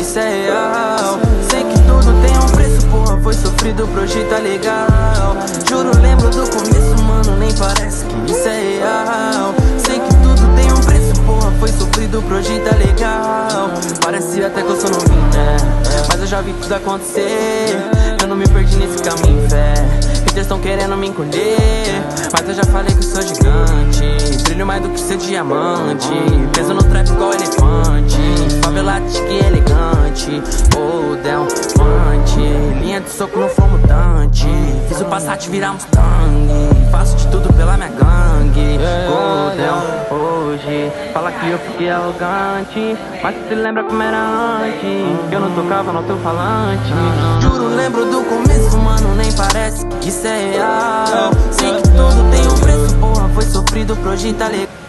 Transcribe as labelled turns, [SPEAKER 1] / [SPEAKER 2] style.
[SPEAKER 1] isso é real. Sei que tudo tem um preço, porra, foi sofrido pra hoje tá legal. Juro, lembro do começo, mano, nem parece que isso é real. Sei que tudo tem um preço, porra, foi sofrido pra hoje tá legal. Parece até que eu sou novinho, né? Mas eu já vi tudo acontecer. Eu não me perdi nesse caminho, fé. Haters tão querendo me encolher, mas eu já falei que eu sou gigante. Brilho mais do que ser diamante. Peso no trap igual elefante. Favelado que elegante. Oh, Del Fante. Linha de soco no flow mutante. Fiz o Passat virar Mustang. Faço de tudo pela minha gangue. Golden hoje fala que eu fiquei arrogante, mas se lembra como era antes, que eu não tocava no alto-falante. Juro, lembro do começo, mano, nem parece que isso é real. Sei que tudo tem um preço, porra, foi sofrido pra hoje tá legal.